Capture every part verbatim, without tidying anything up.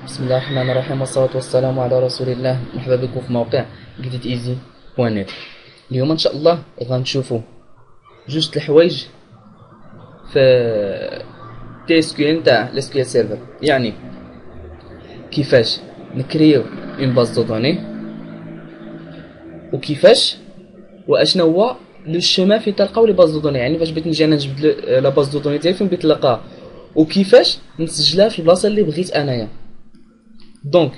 بسم الله الرحمن الرحيم والصلاة والسلام على رسول الله. مرحبا بكم في موقع جديد ايزي بوان نت. اليوم ان شاء الله غنشوفوا جوج الحوايج في تي اس كيو ال نتاع الاس كيو ال سيرفر، يعني كيفاش نكريو اون باز دو دوني وكيفاش واشنا هو لو شيما فين تلقاو لي باز دو دوني، يعني فاش بغيت نجي انا نجبد لا باز دو دوني ديالي فين بغيت نلقاها وكيفاش نسجلها في البلاصه اللي بغيت انايا. دونك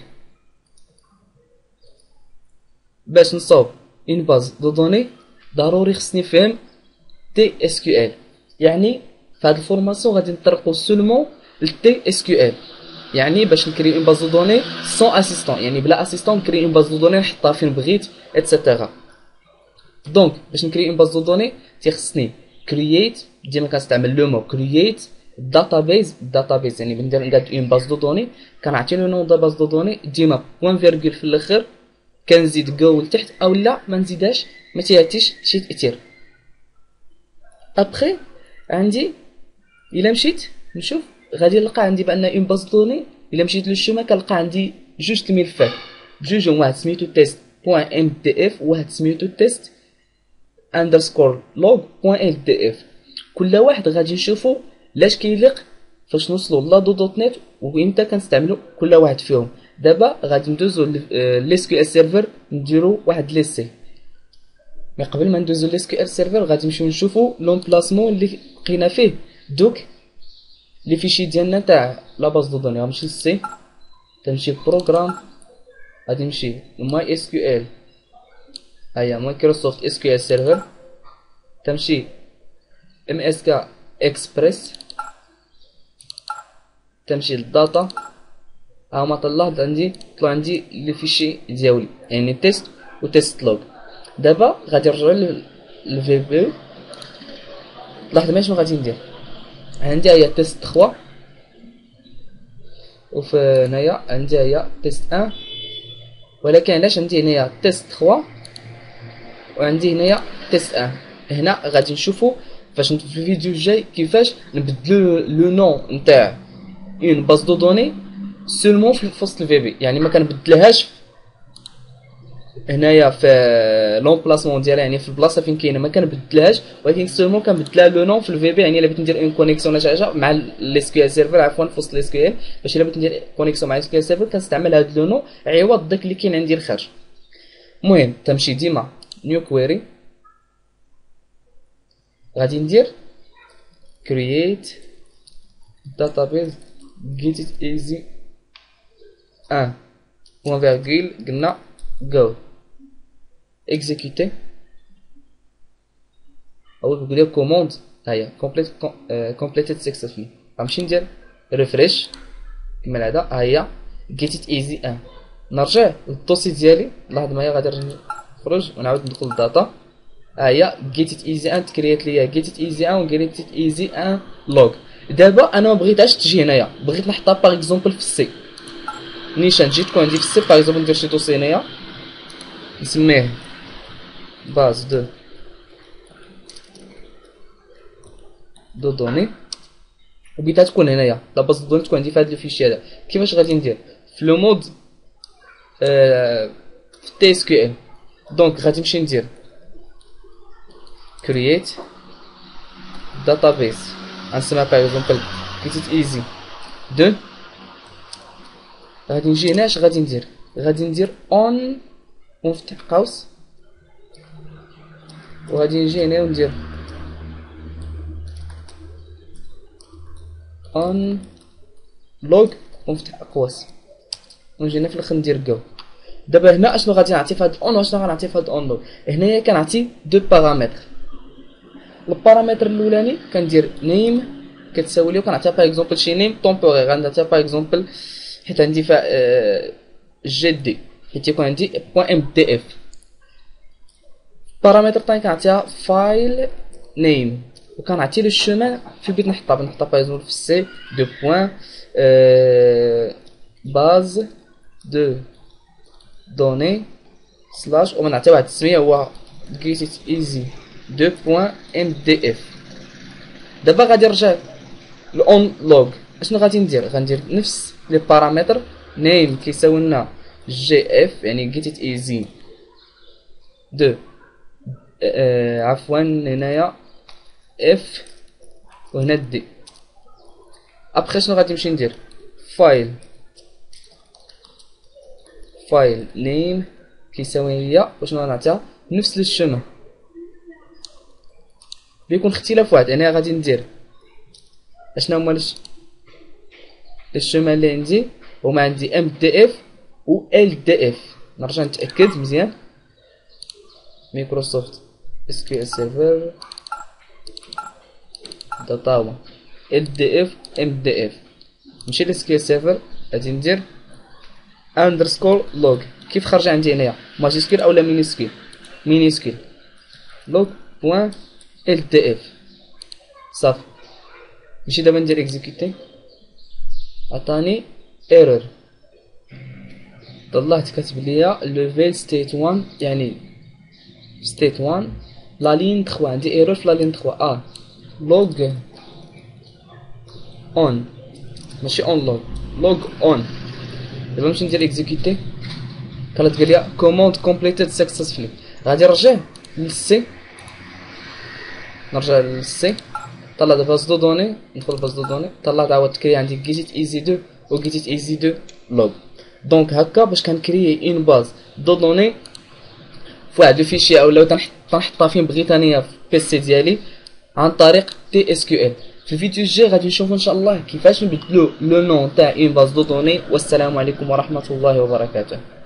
باش نصاوب اون باز دو دوني ضروري خصني نفهم تي اس كيو ال، يعني في هاد الفورماسيون غادي نطرقو سولمون للتي اس كيو ال، يعني باش نكري اون باز دو دوني سون اسيستون، يعني بلا اسيستون نكري اون باز دو دوني نحطها فين بغيت اتسيتيرا. دونك باش نكري اون باز دو دوني تيخصني كرييت، ديما كنستعمل لو مو كرييت داتابيز. داتابيز يعني بندير نقاد اون باز دو دوني كنعطي له نون دا باز دو دوني ديما بوان فيرغول في الاخر، كنزيد جو لتحت او لا ما نزيدهاش ما تيعطيش شي تاثير. ابخي عندي الا مشيت نشوف غادي نلقى عندي بان اون باز دو دوني، الا مشيت للشوما كنلقى عندي جوج الملفات، جوج واحد سميتو تيست بوان ام دي اف وواحد سميتو تيست اندرسكور لوج بوان ال دي اف. كل واحد غادي نشوفو لاش كيليق فاش نوصلوا لا دو دوت نت وامتى كنستعملوا كل واحد فيهم. دابا غادي ندوزو ليس كيو اس سيرفر نديرو واحد ليسي، مي قبل ما ندوزو ليس كيو اس سيرفر غادي نمشيو نشوفو لومبلاسمون اللي لقينا فيه دوك لي فيشي ديالنا تاع لا باز دو دوني. غنمشي للسي، تنمشي بروغرام، غادي نمشي لماي اس كيو ال، هيا مايكروسوفت اس كيو اس سيرفر، تمشي ام اس كي اكسبريس، تمشي للداتا. ها هما طلعت عندي طلع عندي لي فيشي ديالي يعني تيست و تيست لوج. دابا غادي نرجع للفي بي. لاحظ معايا شنو غادي ندير. عندي هي تيست ثلاثة وفي هنايا عندي هي تيست واحد، ولكن علاش عندي هنايا تيست ثلاثة وعندي هنايا تيست واحد؟ هنا غادي نشوفو فاش في الفيديو الجاي كيفاش نبدلو لو نون نتاع اون باز دو دوني سولمون في وسط الفي بي، يعني ما كنبدلهاش هنايا في لومبلاسمون ديالها، يعني في البلاصه فين كاينه ما كنبدلهاش، ولكن سولمون كنبدلها لو نون في الفي بي. يعني الا بغيت ندير اون كونيكسيون ولا شي حاجه مع الاس كيو ال سيرفر، عفوا في وسط الاس كيو ال، باش الا بغيت ندير كونيكسيون مع الاس كيو ال سيرفر كنستعمل هاد لو نون عوض داك اللي كاين عندي الخارج. المهم تمشي ديما نيو كويري، غادي ندير create database get it easy un point virgule قلنا go exécuter. اول بقول لك كوموند هيا complete completed successfully، غنمشي ندير ريفريش كما العاده. هيا get it easy un. نرجع للدوسي ديالي، لاحظ معايا غادي نخرج ونعاود ندخل للداتا. هيا get it easy un تكريات ليا get it easy un و get it easy un log. دابا انا ما بغيتهاش تجي هنايا، بغيت نحطها باغ اكزومبل في السي نيشان. جيت تكون عندي في السي باغ اكزومبل ندير شي دوسي هنايا نسميه باز دو دو دوني وبغيتها تكون هنايا لا باز دو دوني تكون عندي في هاد الفيشي هذا. كيفاش غادي ندير في لو مود آه في تي اس كيو ال؟ دونك غادي نمشي ندير create database، غنسميها باغ اكزومبل get it easy دو. غادي نجي هنا اش غادي ندير؟ غادي ندير on ونفتح قوس، وغادي نجي هنا وندير on log ونفتح اقواس، ونجي هنا في الاخر ندير جو. دابا هنا اشنو غادي نعطي في هاد اون واشنو غنعطي في هاد اون لوج؟ هنايا كنعطي دو بارامتر. البارامتر الاولاني كندير نيم كتساوي لي وكنعطيها باغ اكزومبل شي نيم طومبورير، غنعطيها باغ اكزومبل حيت عندي فيها جي دي حيت يكون عندي بوان ام دي اف. البارامتر الثاني كنعطيها فايل نيم وكنعطي له الشومان في بغيت نحطها، بنحطها باغ اكزومبل في السي دو بوان باز دو دوني سلاش ومنعطي واحد التسميه هو get it easy دو بوان ام دي اف. دابا غادي نرجع لون لوغ. اشنو غادي ندير؟ غندير نفس لي بارامتر نيم كيساوي لنا جي اف يعني get it easy دو آه عفوا هنايا اف وهنا دي. ابخي شنو غادي نمشي ندير فايل فايل نيم كيساوي هي وشنو غنعطيها نفس الشمع بيكون اختلاف واحد. انا غادي ندير اشنا هما الشمع اللي عندي هما عندي ام دي اف و ال دي اف. نرجع نتاكد مزيان مايكروسوفت اس كيو ال سيرفر داتا ال دي اف ام دي اف. نمشي ل اس كيو ال سيرفر غادي ندير اندرسكور لوج. كيف خرج عندي هنايا ماجيسكيل اولا مينيسكيل مينيسكيل لوج بوان ال دي اف صافي. نمشي دابا ندير اكزيكوتي عطاني ايرور طلعت كاتب ليا ليفل ستيت واحد يعني ستيت واحد لا لين ثلاثة عندي ايرور في لا لين ثلاثة اه لوج اون ماشي اون لوج لوج اون. دابا نمشي ندير اكزيكوتي طلعت قال لي كوموند كومبليتد سكسسفلي. غادي نرجع للسي نرجع للسي طلع باز دو دوني ندخل باز دو دوني طلعت عاود تكري عندي جيت ايزي دو و جيت ايزي دو لوج. دونك هكا باش كنكريي اون باز دو دوني فواحد لو فيشي اولا تنحطها فين بغيت انايا في بيسي ديالي عن طريق تي اس كيو ال. في الفيديو الجاي غادي نشوفوا ان شاء الله كيفاش نبدلو لو نون تاع اون باز دو دوني. والسلام عليكم ورحمه الله وبركاته.